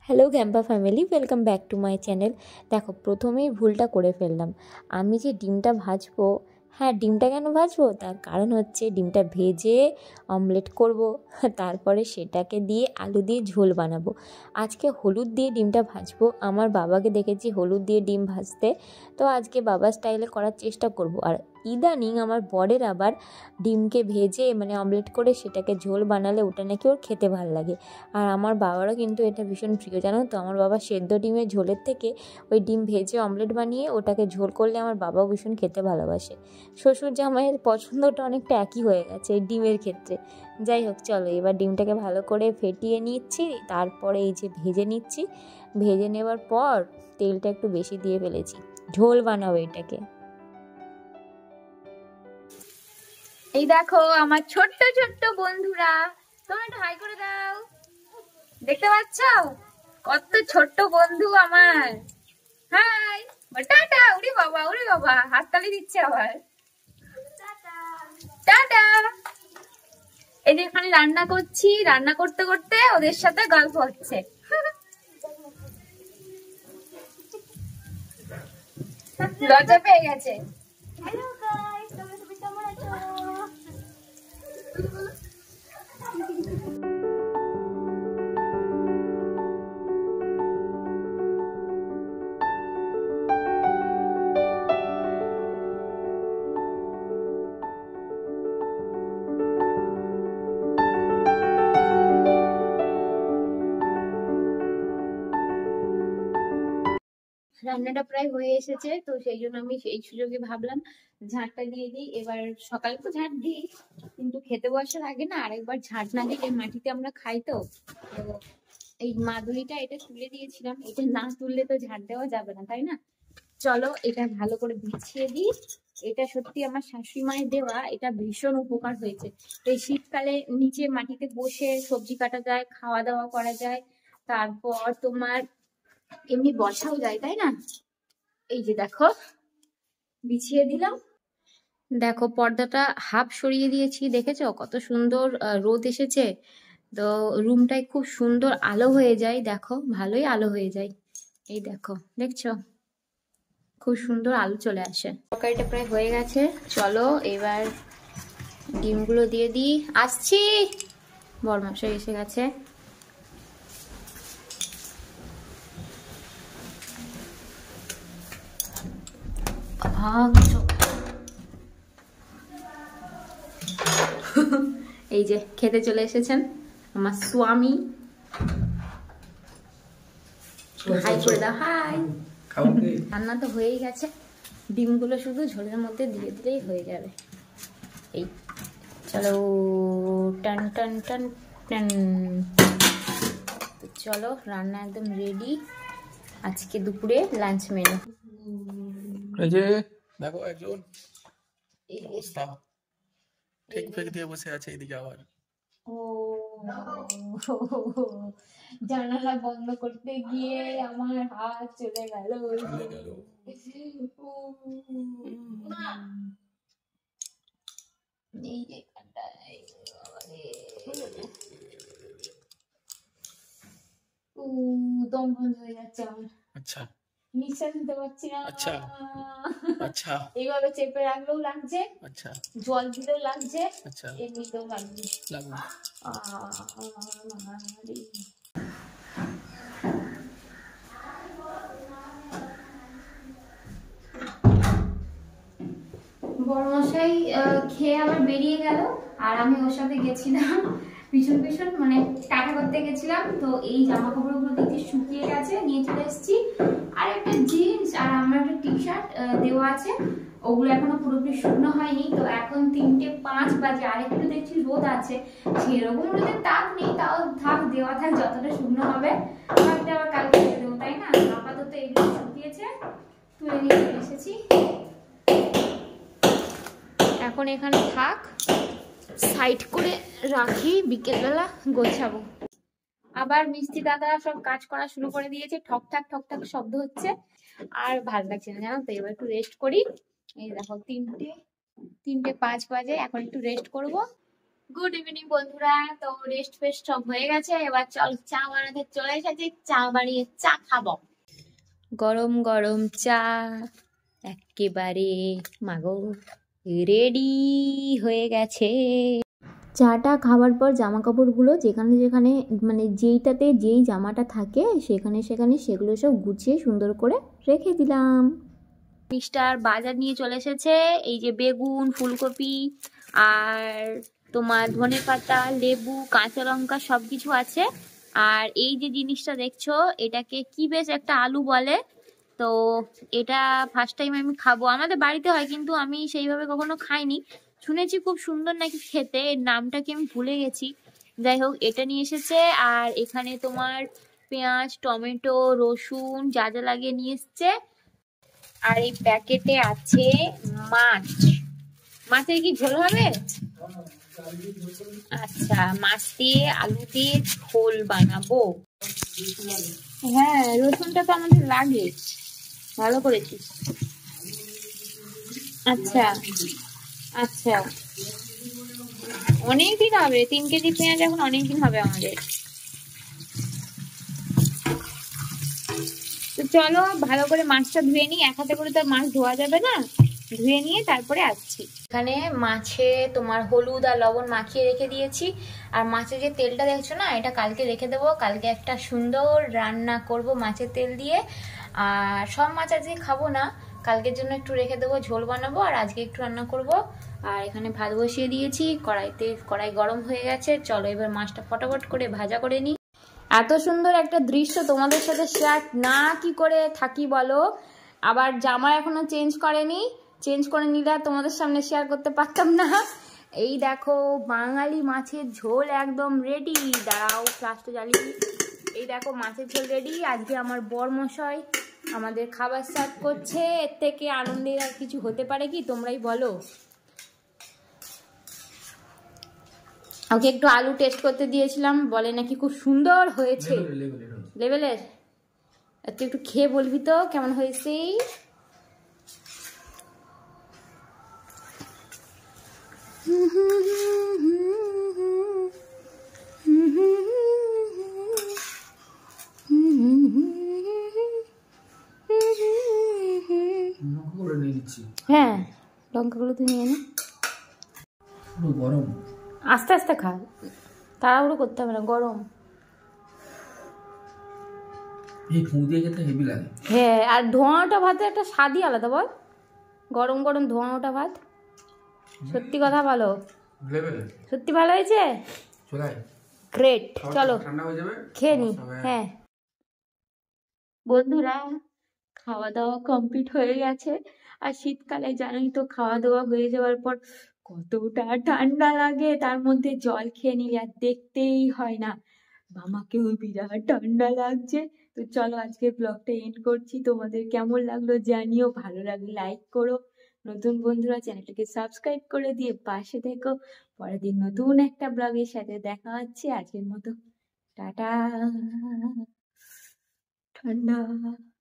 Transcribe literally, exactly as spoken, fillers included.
Hello গ্যাম্পা family, welcome back to my channel. দেখো, প্রথমেই ভুলটা করে ফেললাম। আমি যে ডিমটা ভাজবো, হ্যাঁ ডিমটা কেন ভাজবো তার কারণ হচ্ছে ডিমটা ভেজে অমলেট করব, তারপরে সেটাকে দিয়ে আলু দিয়ে ঝোল বানাবো। আজকে হলুদ দিয়ে ডিমটা ভাজবো। আমার বাবাকে দেখেছি হলুদ দিয়ে ডিম ভাজতে, তো আজকে বাবার স্টাইলে করার চেষ্টা করব। আর ইদানিং আমার বরের আবার ডিমকে ভেজে মানে অমলেট করে সেটাকে ঝোল বানালে ওটা নাকি ওর খেতে ভালো লাগে। আর আমার বাবারও কিন্তু এটা ভীষণ প্রিয়, জানো তো। আমার বাবা সেদ্ধ ডিমের ঝোলের থেকে ওই ডিম ভেজে অমলেট বানিয়ে ওটাকে ঝোল করলে আমার বাবাও ভীষণ খেতে ভালোবাসে। শ্বশুর জামাইয়ের পছন্দটা অনেকটা একই হয়ে গেছে এই ডিমের ক্ষেত্রে। যাই হোক, চলো এবার ডিমটাকে ভালো করে ফেটিয়ে নিচ্ছি, তারপরে এই যে ভেজে নিচ্ছি। ভেজে নেওয়ার পর তেলটা একটু বেশি দিয়ে ফেলেছি, ঝোল বানাবো এটাকে। এই দেখো আমার ছোট্ট ছোট্ট বন্ধুরা, তোমরা একটু হাই করে দাও। দেখতে পাচ্ছ কত ছোট্ট বন্ধু আমার। High, tata. উড়ি বাবা, উড়ি বাবা, হাততালি দিচ্ছে আবার। টাটা। এই যে এখানে রান্না করছি, রান্না করতে করতে ওদের সাথে গল্প হচ্ছে। লজ্জা পেয়ে গেছে। হ্যালো গাইস, তোমরা সবাই কেমন আছো? রান্নাটা প্রায় হয়ে এসেছে, তো সেই জন্য আমি সেই সুযোগে ভাবলাম ঝাঁটটা দিয়ে দিই। এবার সকালে তো ঝাঁট দিই, কিন্তু খেতে বসার আগে না আরেকবার ঝাঁট না দিলে মাটিতে আমরা খাই তো। তো এই মাদুলিটা এটা তুলে দিয়েছিলাম, এটা না তুললে তো ঝাঁট দেওয়া যাবে না, তাই না? চলো এটা ভালো করে বিছিয়ে দিই। এটা সত্যি আমার শাশুড়ি মায়ের দেওয়া, এটা ভীষণ উপকার হয়েছে। এই শীতকালে নিচে মাটিতে বসে সবজি কাটা যায়, খাওয়া দাওয়া করা যায়, তারপর তোমার এমনি বসাও যায়, তাই না? এই যে দেখো বিছিয়ে দিলাম। দেখো পর্দাটা হাফ সরিয়ে দিয়েছি, দেখেছো কত সুন্দর রোদ এসেছে। তো রুমটায় খুব সুন্দর আলো হয়ে যায়, দেখো ভালোই আলো হয়ে যায়। এই দেখো, দেখছো খুব সুন্দর আলো চলে আসে। তরকারিটা প্রায় হয়ে গেছে, চলো এবার ডিমগুলো দিয়ে দিই। আসছি, বরমশাই এসে গেছে। এই যে খেতে চলে এসেছেন আমার স্বামী। হাই করে দাও, হাই। রান্না তো হয়েই গেছে, ডিমগুলো শুধু ঝোলের মধ্যে দিয়ে দিলেই হয়ে যাবে। এই চলো, টান টান টান টান। চলো রান্না একদম রেডি, আজকে দুপুরে লাঞ্চ মেনু। এই যে দেখো একজন অবস্থা ঠিক ফেক দিয়ে বসে আছে, এদিকে আবার ও জানালা বন্ধ করতে গিয়ে আমার হাত চলে গেল। চলে গেল। এই যে কাটাই ও দম বন্ধ হয়ে যাচ্ছে আমার। আচ্ছা, নিঃশ্বাস নিতে পারছি না। আচ্ছা আচ্ছা এইভাবে চেপে রাখলেও লাগছে, আচ্ছা জল দিলেও লাগছে, আচ্ছা এমনিতেও লাগছে। লাগু বড়মশাই খেয়ে আবার বেরিয়ে গেল, আর আমি ওর সাথে গেছিলাম পিছন পিছন, মানে টাকা করতে গেছিলাম। তো এই জামা কাপড়গুলো দেখতে শুকিয়ে গেছে, নিয়ে চলে এসেছি। আর একটা জিন্স আর আমার একটা টি শার্ট দেওয়া আছে, ওগুলো এখনো পুরোপুরি শুকনো হয়নি। তো এখন তিনটে পাঁচ বাজে, আর একটু দেখছি রোদ আছে, সেরকম রোদের তাপ নেই, তাও থাক, দেওয়া থাক, যতটা শুকনো হবে হয়তো আবার কালকে দিয়ে দেবো, তাই না? আপাতত এগুলো শুকিয়েছে, তুলে নিয়ে চলে এসেছি। এখন এখানে থাক, সাইড করে রাখি, বিকেলবেলা গোছাবো। আবার মিষ্টি দাদা সব কাজ করা শুরু করে দিয়েছে, ঠক ঠাক ঠক ঠাক শব্দ হচ্ছে, আর ভালো লাগছে না, জানো তো। এবার একটু রেস্ট করি। এই দেখো তিনটে তিনটে পাঁচ বাজে, এখন একটু রেস্ট করব, গুড ইভিনিং বন্ধুরা। তো রেস্ট ফেস্ট সব হয়ে গেছে, এবার চল চা বানাতে চলে এসেছি, চা বানিয়ে চা খাবো। গরম গরম চা একেবারে মাগো রেডি হয়ে গেছে। চাটা খাবার পর জামা কাপড়গুলো যেখানে যেখানে মানে যেইটাতে যেই জামাটা থাকে সেখানে সেখানে সেগুলো সব গুছিয়ে সুন্দর করে রেখে দিলাম। মিস্টার বাজার নিয়ে চলে এসেছে, এই যে বেগুন, ফুলকপি আর তোমার ধনে পাতা, লেবু, কাঁচা লঙ্কা সব কিছু আছে। আর এই যে জিনিসটা দেখছো এটাকে কি বেশ একটা আলু বলে, তো এটা ফার্স্ট টাইম আমি খাবো। আমাদের বাড়িতে হয় কিন্তু আমি সেইভাবে কখনো খাইনি, শুনেছি খুব সুন্দর নাকি খেতে, এর নামটা কি আমি ভুলে গেছি। যাই হোক এটা নিয়ে এসেছে, আর এখানে তোমার পেঁয়াজ, টমেটো, রসুন যা যা লাগিয়ে নিয়ে এসছে। আর এই প্যাকেটে আছে মাছ। মাছের কি ঝোল হবে? আচ্ছা, মাছ দিয়ে আলু দিয়ে ঝোল বানাবো। হ্যাঁ, রসুনটা তো আমাদের লাগে, ভালো করেছিস। আচ্ছা আচ্ছা, অনেকদিন হবে, তিন কেজি পেঁয়াজ এখন অনেকদিন হবে আমাদের। তো চলো ভালো করে মাছটা ধুয়ে নিই, এক হাতে করে তো মাছ ধোয়া যাবে না, ধুয়ে নিয়ে তারপরে আসছি। এখানে মাছে তোমার হলুদ আর লবণ মাখিয়ে রেখে দিয়েছি। আর মাছের যে তেলটা দেখছো না, এটা কালকে রেখে দেবো, কালকে একটা সুন্দর রান্না করব মাছের তেল দিয়ে। আর সব মাছ আজকে খাবো না, কালকের জন্য একটু রেখে দেবো, ঝোল বানাবো, আর আজকে একটু রান্না করব। আর এখানে ভাত বসিয়ে দিয়েছি, কড়াইতে কড়াই গরম হয়ে গেছে। চলো এবার মাছটা ফটাফট করে ভাজা করে নিই। এত সুন্দর একটা দৃশ্য তোমাদের সাথে শেয়ার না কি করে থাকি বলো। আবার জামা এখনো চেঞ্জ করেনি, চেঞ্জ করে নিলে আর তোমাদের সামনে শেয়ার করতে পারতাম না। এই দেখো বাঙালি মাছের ঝোল একদম রেডি। দাঁড়াও ফ্লাশটা জ্বালিয়ে, এই দেখো মাছের ঝোল রেডি। আজকে আমার বরমশাই আমাদের খাবার সার্ভ করছে, এর থেকে আনন্দের আর কিছু হতে পারে কি, তোমরাই বলো। ওকে একটু আলু টেস্ট করতে দিয়েছিলাম, বলে নাকি খুব সুন্দর হয়েছে, লেভেলের। তুই একটু খেয়ে বলবি তো কেমন হয়েছে। হ্যাঁ লঙ্কাগুলো তুই নিয়ে নে, গরম আস্তে আস্তে খা, তাড়াহুড়ো করতে হবে না, গরম। এই ফুঁ দিয়ে খেতে হেভি লাগে। হ্যাঁ, আর ধোঁয়াটা ভাতে একটা স্বাদই আলাদা বল, গরম গরম ধোঁয়াটা ভাত। সত্যি কথা ভালো, সত্যি ভালো হয়েছে, গ্রেট। চলো খেয়ে নি। হ্যাঁ বন্ধুরা, খাওয়া দাওয়া কমপ্লিট হয়ে গেছে। আর শীতকালে জানোই তো খাওয়া দাওয়া হয়ে যাওয়ার পর কতটা ঠান্ডা লাগে, তার মধ্যে জল খেয়ে নিলে আর দেখতেই হয় না। মামাকেও বিরাট ঠান্ডা লাগছে। তো চলো আজকে ব্লগটা এন্ড করছি, তোমাদের কেমন লাগলো জানিও, ভালো লাগলে লাইক করো, নতুন বন্ধুরা চ্যানেলটাকে সাবস্ক্রাইব করে দিয়ে পাশে থেকো। পরের দিন নতুন একটা ব্লগের সাথে দেখা হচ্ছে, আজকের মতো টাটা। ঠান্ডা।